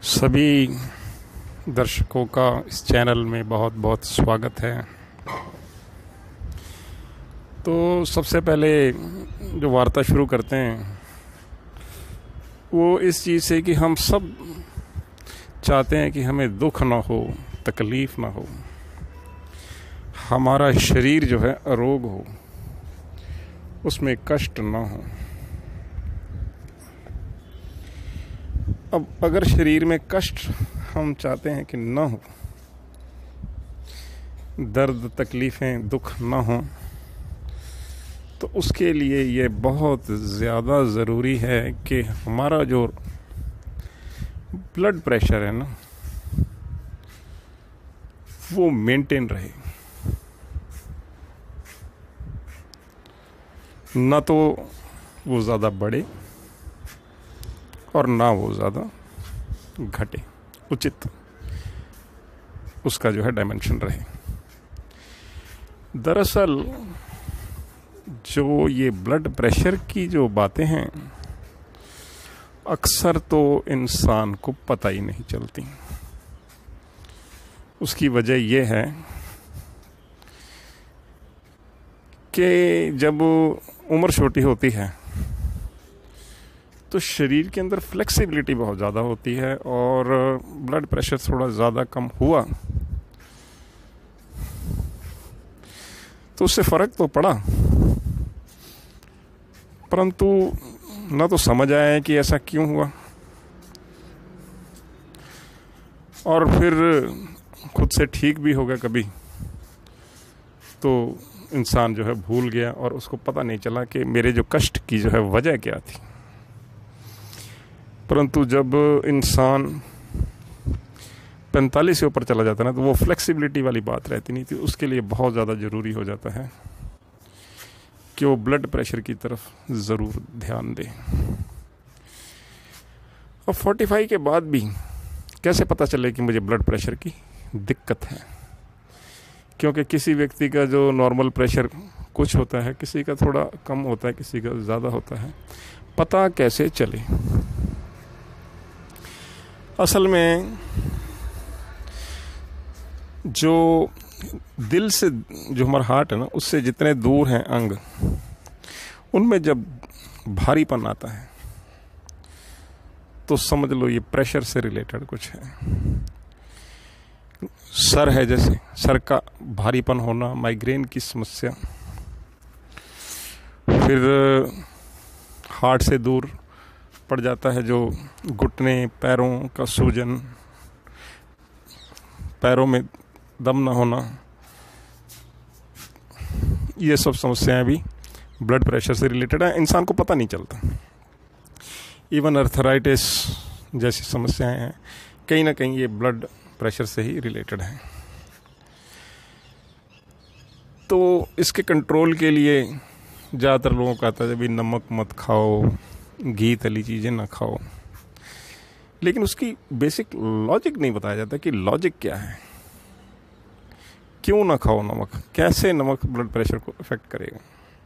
सभी दर्शकों का इस चैनल में बहुत बहुत स्वागत है। तो सबसे पहले जो वार्ता शुरू करते हैं वो इस चीज़ से कि हम सब चाहते हैं कि हमें दुख ना हो, तकलीफ़ ना हो, हमारा शरीर जो है अरोग हो, उसमें कष्ट ना हो। अब अगर शरीर में कष्ट हम चाहते हैं कि ना हो, दर्द, तकलीफ़ें, दुख ना हो, तो उसके लिए ये बहुत ज़्यादा ज़रूरी है कि हमारा जो ब्लड प्रेशर है ना, वो मेंटेन रहे। ना तो वो ज़्यादा बढ़े और ना वो ज़्यादा घटे, उचित उसका जो है डायमेंशन रहे। दरअसल जो ये ब्लड प्रेशर की जो बातें हैं अक्सर तो इंसान को पता ही नहीं चलती। उसकी वजह यह है कि जब उम्र छोटी होती है तो शरीर के अंदर फ्लेक्सिबिलिटी बहुत ज़्यादा होती है और ब्लड प्रेशर थोड़ा ज़्यादा कम हुआ तो उससे फ़र्क तो पड़ा, परंतु ना तो समझ आया कि ऐसा क्यों हुआ, और फिर खुद से ठीक भी हो गया कभी तो इंसान जो है भूल गया और उसको पता नहीं चला कि मेरे जो कष्ट की जो है वजह क्या थी। परंतु जब इंसान 45 से ऊपर चला जाता है ना, तो वो फ्लेक्सिबिलिटी वाली बात रहती नहीं थी। उसके लिए बहुत ज़्यादा ज़रूरी हो जाता है कि वो ब्लड प्रेशर की तरफ ज़रूर ध्यान दे। और 45 के बाद भी कैसे पता चले कि मुझे ब्लड प्रेशर की दिक्कत है? क्योंकि किसी व्यक्ति का जो नॉर्मल प्रेशर कुछ होता है, किसी का थोड़ा कम होता है, किसी का ज़्यादा होता है। पता कैसे चले? असल में जो दिल से, जो हमारा हार्ट है ना, उससे जितने दूर हैं अंग, उनमें जब भारीपन आता है तो समझ लो ये प्रेशर से रिलेटेड कुछ है। सर है, जैसे सर का भारीपन होना, माइग्रेन की समस्या, फिर हार्ट से दूर पड़ जाता है जो घुटने, पैरों का सूजन, पैरों में दम न होना, ये सब समस्याएं भी ब्लड प्रेशर से रिलेटेड है। इंसान को पता नहीं चलता। इवन अर्थराइटिस जैसी समस्याएं हैं, कहीं ना कहीं ये ब्लड प्रेशर से ही रिलेटेड है। तो इसके कंट्रोल के लिए ज़्यादातर लोगों का आता है भी नमक मत खाओ, घी तली चीज़ें ना खाओ, लेकिन उसकी बेसिक लॉजिक नहीं बताया जाता कि लॉजिक क्या है, क्यों ना खाओ नमक, कैसे नमक ब्लड प्रेशर को इफेक्ट करेगा।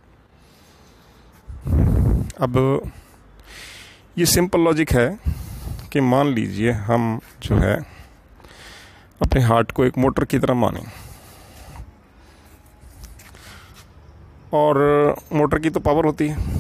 अब ये सिंपल लॉजिक है कि मान लीजिए हम जो है अपने हार्ट को एक मोटर की तरह माने, और मोटर की तो पावर होती है,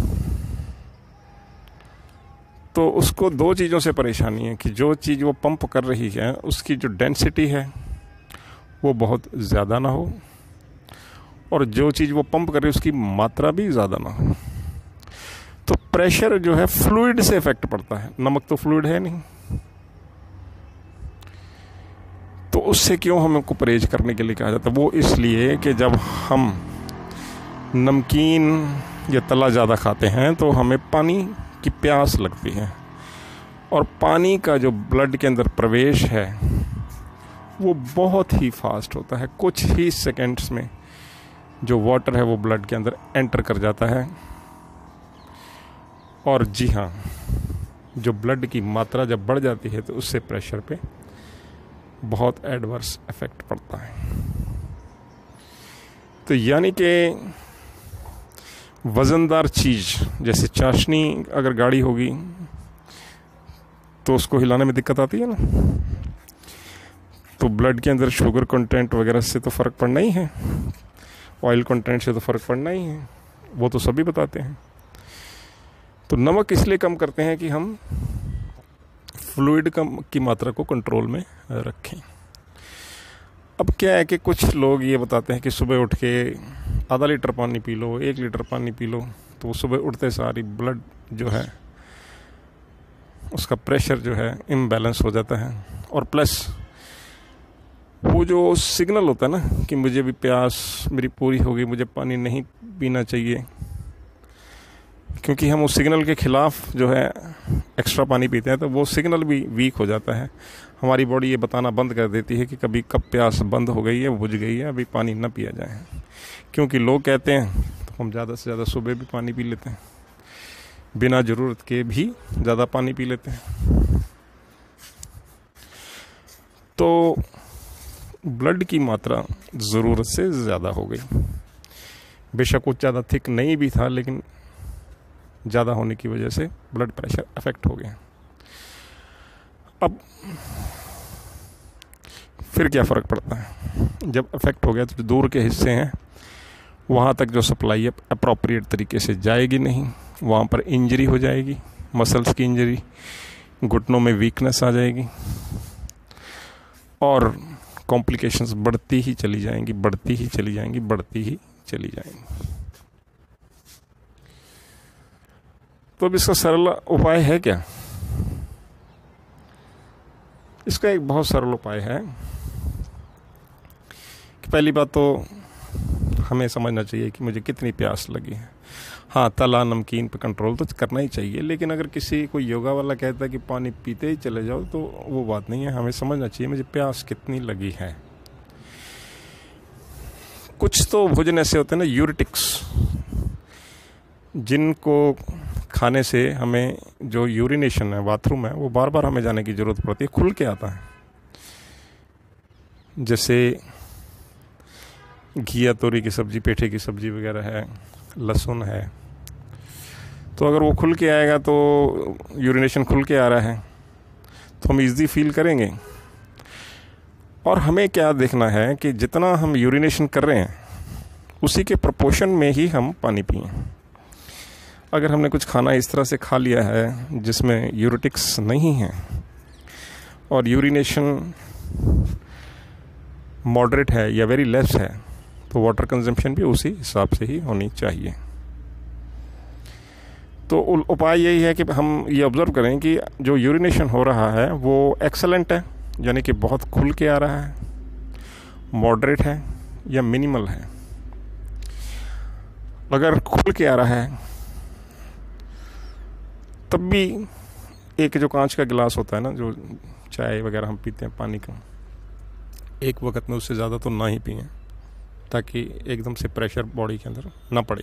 तो उसको दो चीज़ों से परेशानी है कि जो चीज़ वो पंप कर रही है उसकी जो डेंसिटी है वो बहुत ज़्यादा ना हो, और जो चीज़ वो पंप कर रही है उसकी मात्रा भी ज़्यादा ना हो। तो प्रेशर जो है फ्लूइड से इफेक्ट पड़ता है। नमक तो फ्लूइड है नहीं, तो उससे क्यों हमको परहेज करने के लिए कहा जाता है? वो इसलिए कि जब हम नमकीन या तला ज़्यादा खाते हैं तो हमें पानी की प्यास लगती है, और पानी का जो ब्लड के अंदर प्रवेश है वो बहुत ही फास्ट होता है। कुछ ही सेकेंड्स में जो वाटर है वो ब्लड के अंदर एंटर कर जाता है। और जी हाँ, जो ब्लड की मात्रा जब बढ़ जाती है तो उससे प्रेशर पे बहुत एडवर्स इफेक्ट पड़ता है। तो यानी कि वज़नदार चीज़ जैसे चाशनी अगर गाढ़ी होगी तो उसको हिलाने में दिक्कत आती है ना। तो ब्लड के अंदर शुगर कंटेंट वगैरह से तो फ़र्क पड़ना ही है, ऑयल कंटेंट से तो फ़र्क पड़ना ही है, वो तो सभी बताते हैं। तो नमक इसलिए कम करते हैं कि हम फ्लूइड की मात्रा को कंट्रोल में रखें। अब क्या है कि कुछ लोग ये बताते हैं कि सुबह उठ के आधा लीटर पानी पी लो, 1 लीटर पानी पी लो, तो सुबह उठते सारी ब्लड जो है उसका प्रेशर जो है इम्बैलेंस हो जाता है। और प्लस वो जो सिग्नल होता है ना कि मुझे भी प्यास मेरी पूरी हो गई, मुझे पानी नहीं पीना चाहिए, क्योंकि हम उस सिग्नल के ख़िलाफ़ जो है एक्स्ट्रा पानी पीते हैं तो वो सिग्नल भी वीक हो जाता है। हमारी बॉडी ये बताना बंद कर देती है कि कभी कब प्यास बंद हो गई है, बुझ गई है, अभी पानी ना पिया जाए। क्योंकि लोग कहते हैं तो हम ज़्यादा से ज़्यादा सुबह भी पानी पी लेते हैं, बिना ज़रूरत के भी ज़्यादा पानी पी लेते हैं। तो ब्लड की मात्रा ज़रूरत से ज़्यादा हो गई। बेशक वो ज़्यादा थिक नहीं भी था, लेकिन ज़्यादा होने की वजह से ब्लड प्रेशर अफेक्ट हो गया। अब फिर क्या फ़र्क पड़ता है? जब अफेक्ट हो गया तो जो दूर के हिस्से हैं वहाँ तक जो सप्लाई है अप्रोप्रिएट तरीके से जाएगी नहीं, वहाँ पर इंजरी हो जाएगी, मसल्स की इंजरी, घुटनों में वीकनेस आ जाएगी और कॉम्प्लिकेशंस बढ़ती ही चली जाएंगी, बढ़ती ही चली जाएंगी, बढ़ती ही चली जाएंगी। तो अब इसका सरल उपाय है क्या? इसका एक बहुत सरल उपाय है कि पहली बात तो हमें समझना चाहिए कि मुझे कितनी प्यास लगी है। हाँ, तला नमकीन पे कंट्रोल तो करना ही चाहिए, लेकिन अगर किसी कोई योगा वाला कहता है कि पानी पीते ही चले जाओ तो वो बात नहीं है। हमें समझना चाहिए मुझे प्यास कितनी लगी है। कुछ तो भोजन ऐसे होते हैं ना, यूरिटिक्स, जिनको खाने से हमें जो यूरिनेशन है, बाथरूम है, वो बार बार हमें जाने की ज़रूरत पड़ती है, खुल के आता है। जैसे घिया तोरी की सब्ज़ी, पेठे की सब्ज़ी वगैरह है, लहसुन है, तो अगर वो खुल के आएगा तो यूरिनेशन खुल के आ रहा है तो हम ईज़ी फील करेंगे। और हमें क्या देखना है कि जितना हम यूरिनेशन कर रहे हैं उसी के प्रोपोर्शन में ही हम पानी पिएं। अगर हमने कुछ खाना इस तरह से खा लिया है जिसमें यूरिटिक्स नहीं है और यूरिनेशन मॉडरेट है या वेरी लेस है, तो वाटर कंजम्पशन भी उसी हिसाब से ही होनी चाहिए। तो उपाय यही है कि हम ये ऑब्ज़र्व करें कि जो यूरिनेशन हो रहा है वो एक्सेलेंट है, यानी कि बहुत खुल के आ रहा है, मॉडरेट है या मिनिमल है। अगर खुल के आ रहा है तब भी एक जो कांच का गिलास होता है ना, जो चाय वगैरह हम पीते हैं पानी का, एक वक्त में उससे ज़्यादा तो ना ही पिएं ताकि एकदम से प्रेशर बॉडी के अंदर ना पड़े।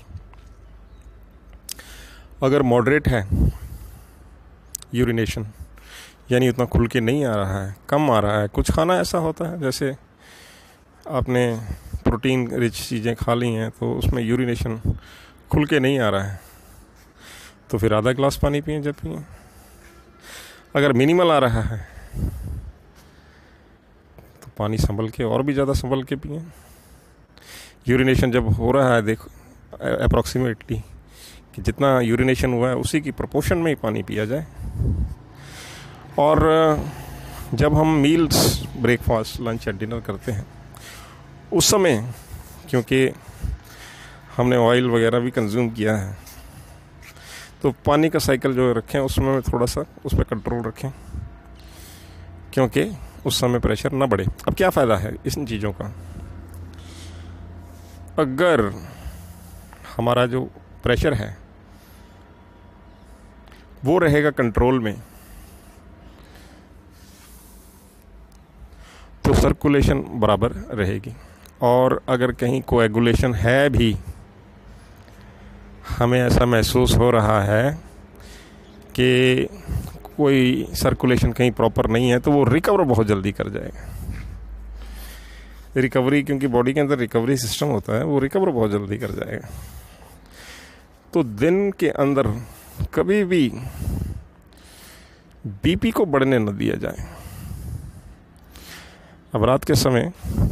अगर मॉडरेट है यूरिनेशन, यानी उतना खुल के नहीं आ रहा है, कम आ रहा है, कुछ खाना ऐसा होता है जैसे आपने प्रोटीन रिच चीज़ें खा ली हैं तो उसमें यूरिनेशन खुल के नहीं आ रहा है, तो फिर आधा गिलास पानी पिएं जब पिएं। अगर मिनिमल आ रहा है तो पानी संभल के, और भी ज़्यादा संभल के पिएं। यूरिनेशन जब हो रहा है, देखो अप्रॉक्सीमेटली कि जितना यूरिनेशन हुआ है उसी की प्रोपोर्शन में ही पानी पिया जाए। और जब हम मील्स, ब्रेकफास्ट, लंच या डिनर करते हैं उस समय, क्योंकि हमने ऑयल वगैरह भी कंज्यूम किया है, तो पानी का साइकिल जो रखें उसमें थोड़ा सा उस पर कंट्रोल रखें, क्योंकि उस समय प्रेशर ना बढ़े। अब क्या फ़ायदा है इन चीज़ों का? अगर हमारा जो प्रेशर है वो रहेगा कंट्रोल में, तो सर्कुलेशन बराबर रहेगी। और अगर कहीं कोएगुलेशन है भी, हमें ऐसा महसूस हो रहा है कि कोई सर्कुलेशन कहीं प्रॉपर नहीं है, तो वो रिकवर बहुत जल्दी कर जाएगा। रिकवरी, क्योंकि बॉडी के अंदर रिकवरी सिस्टम होता है, वो रिकवर बहुत जल्दी कर जाएगा। तो दिन के अंदर कभी भी बीपी को बढ़ने न दिया जाए। अब रात के समय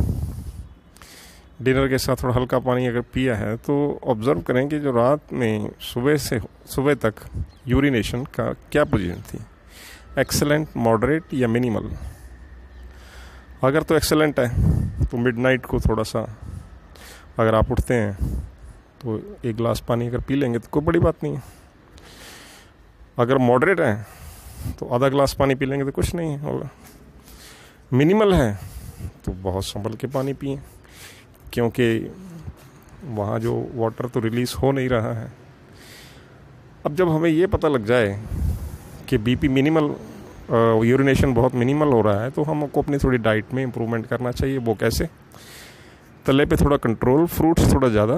डिनर के साथ थोड़ा हल्का पानी अगर पिया है तो ऑब्ज़र्व करें कि जो रात में सुबह तक यूरिनेशन का क्या पोजीशन थी, एक्सेलेंट, मॉडरेट या मिनिमल। अगर तो एक्सेलेंट है तो मिडनाइट को थोड़ा सा अगर आप उठते हैं तो 1 गिलास पानी अगर पी लेंगे तो कोई बड़ी बात नहीं है। अगर मॉडरेट है तो आधा गिलास पानी पी लेंगे तो कुछ नहीं होगा। मिनिमल है तो बहुत संभल के पानी पिए, क्योंकि वहाँ जो वाटर तो रिलीज़ हो नहीं रहा है। अब जब हमें ये पता लग जाए कि बीपी मिनिमल, यूरिनेशन बहुत मिनिमल हो रहा है, तो हमको अपनी थोड़ी डाइट में इम्प्रूवमेंट करना चाहिए। वो कैसे? तले पे थोड़ा कंट्रोल, फ्रूट्स थोड़ा ज़्यादा,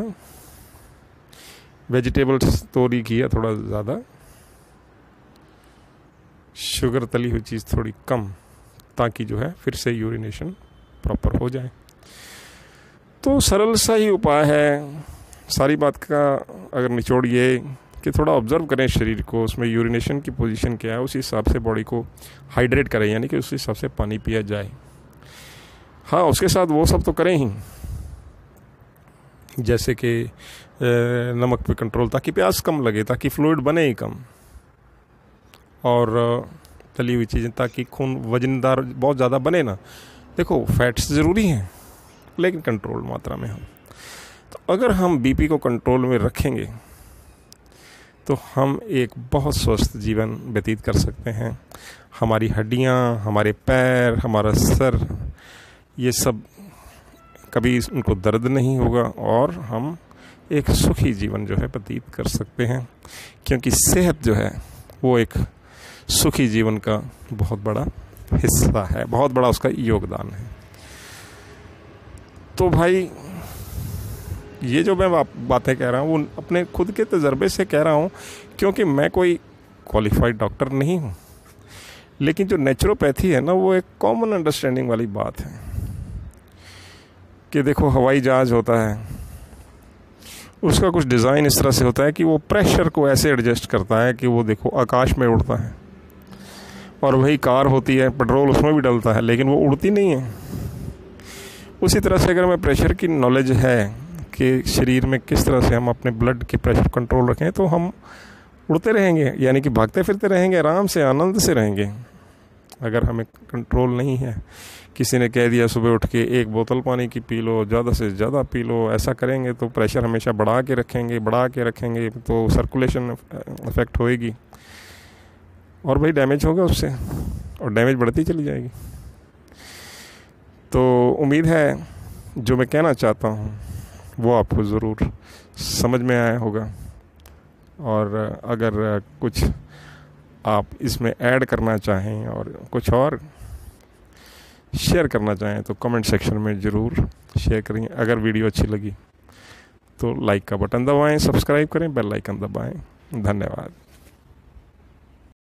वेजिटेबल्स तोरी किया थोड़ा ज़्यादा, शुगर तली हुई चीज़ थोड़ी कम, ताकि जो है फिर से यूरिनेशन प्रॉपर हो जाए। तो सरल सा ही उपाय है। सारी बात का अगर निचोड़ ये कि थोड़ा ऑब्जर्व करें शरीर को, उसमें यूरिनेशन की पोजीशन क्या है, उसी हिसाब से बॉडी को हाइड्रेट करें, यानी कि उस हिसाब से पानी पिया जाए। हाँ, उसके साथ वो सब तो करें ही, जैसे कि नमक पे कंट्रोल, ताकि प्यास कम लगे, ताकि फ्लूइड बने ही कम, और तली हुई चीज़ें ताकि खून वजनदार बहुत ज़्यादा बने ना। देखो, फैट्स ज़रूरी हैं लेकिन कंट्रोल मात्रा में हम, तो अगर हम बीपी को कंट्रोल में रखेंगे तो हम एक बहुत स्वस्थ जीवन व्यतीत कर सकते हैं। हमारी हड्डियाँ, हमारे पैर, हमारा सर, ये सब कभी उनको दर्द नहीं होगा और हम एक सुखी जीवन जो है व्यतीत कर सकते हैं, क्योंकि सेहत जो है वो एक सुखी जीवन का बहुत बड़ा हिस्सा है, बहुत बड़ा उसका योगदान है। तो भाई, ये जो मैं बातें कह रहा हूँ वो अपने खुद के तजर्बे से कह रहा हूँ, क्योंकि मैं कोई क्वालिफाइड डॉक्टर नहीं हूँ, लेकिन जो नेचुरोपैथी है ना, वो एक कॉमन अंडरस्टैंडिंग वाली बात है कि देखो, हवाई जहाज़ होता है, उसका कुछ डिज़ाइन इस तरह से होता है कि वो प्रेशर को ऐसे एडजस्ट करता है कि वो देखो आकाश में उड़ता है। और वही कार होती है, पेट्रोल उसमें भी डलता है, लेकिन वो उड़ती नहीं है। उसी तरह से अगर हमें प्रेशर की नॉलेज है कि शरीर में किस तरह से हम अपने ब्लड के प्रेशर कंट्रोल रखें, तो हम उड़ते रहेंगे, यानी कि भागते फिरते रहेंगे, आराम से, आनंद से रहेंगे। अगर हमें कंट्रोल नहीं है, किसी ने कह दिया सुबह उठ के 1 बोतल पानी की पी लो, ज़्यादा से ज़्यादा पी लो, ऐसा करेंगे तो प्रेशर हमेशा बढ़ा के रखेंगे तो सर्कुलेशन अफेक्ट होएगी और भाई डैमेज होगा उससे, और डैमेज बढ़ती चली जाएगी। तो उम्मीद है जो मैं कहना चाहता हूँ वो आपको ज़रूर समझ में आया होगा, और अगर कुछ आप इसमें ऐड करना चाहें और कुछ और शेयर करना चाहें तो कमेंट सेक्शन में ज़रूर शेयर करें। अगर वीडियो अच्छी लगी तो लाइक का बटन दबाएं, सब्सक्राइब करें, बेल आइकन दबाएं। धन्यवाद।